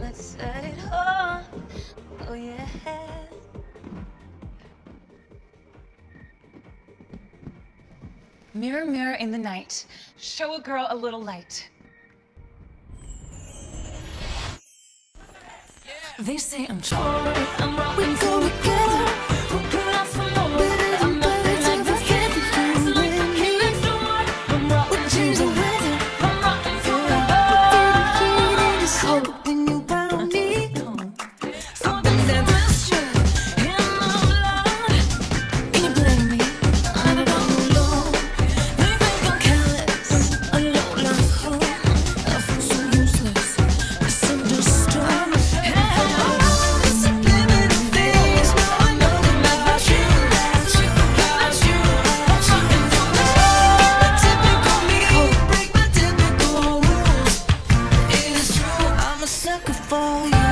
let's set it off. Oh yeah. Mirror, mirror in the night, show a girl a little light. They say I'm tall, I'm rocking we go together. Who could I from nowhere? I'm nothing like the feeling. Like the killing's the one. I'm rocking to the weather. I'm rocking to the heart. It's cold when you found me. Something that was just in my blood. Can you blame me? I don't know. They think I'm careless, a low-life hoe. I feel so useless, misunderstood. Sucker for you.